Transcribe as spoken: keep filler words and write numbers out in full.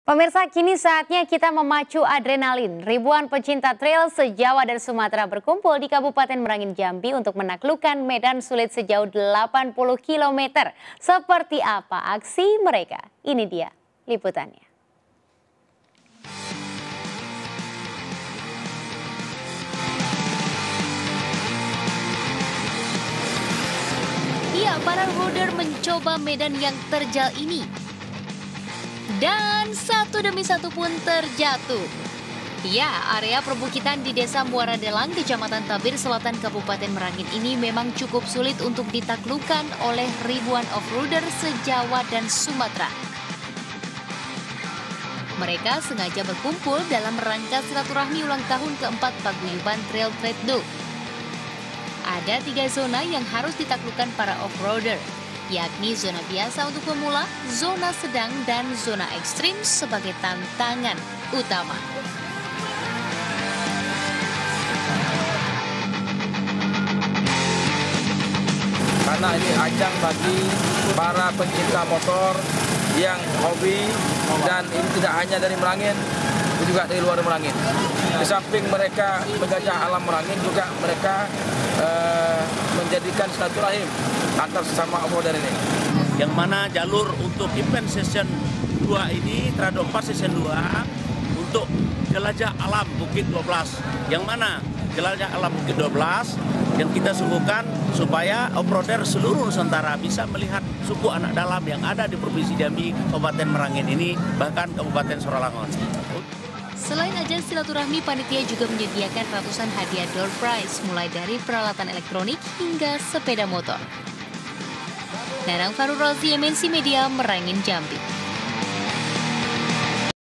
Pemirsa, kini saatnya kita memacu adrenalin. Ribuan pecinta trail se-Jawa dan Sumatera berkumpul di Kabupaten Merangin Jambi untuk menaklukkan medan sulit sejauh delapan puluh kilometer. Seperti apa aksi mereka? Ini dia liputannya. Ya, para roader mencoba medan yang terjal ini. Dan satu demi satu pun terjatuh. Ya, area perbukitan di Desa Muara Delang, Kecamatan Tabir Selatan, Kabupaten Merangin ini memang cukup sulit untuk ditaklukkan oleh ribuan off-roader se-Jawa dan Sumatera. Mereka sengaja berkumpul dalam rangka silaturahmi ulang tahun keempat Paguyuban Trail Trade. Ada tiga zona yang harus ditaklukkan para off-roader, yakni zona biasa untuk pemula, zona sedang, dan zona ekstrim sebagai tantangan utama. Karena ini ajang bagi para pencinta motor yang hobi, dan ini tidak hanya dari Merangin, juga dari luar Merangin. Di samping mereka menjajah alam Merangin, juga mereka uh, menjadikan silaturahim antar sesama off-roader ini. Yang mana jalur untuk event season dua ini, Trado empat season dua, untuk jelajah alam Bukit dua belas. Yang mana jelajah alam Bukit dua belas yang kita sungguhkan supaya off-roader seluruh Nusantara bisa melihat suku anak dalam yang ada di Provinsi Jambi, Kabupaten Merangin ini, bahkan Kabupaten Sorolangon. Selain ajang silaturahmi, panitia juga menyediakan ratusan hadiah door prize, mulai dari peralatan elektronik hingga sepeda motor. Nanang Farul Rozi, M N C Media, Merangin Jambi.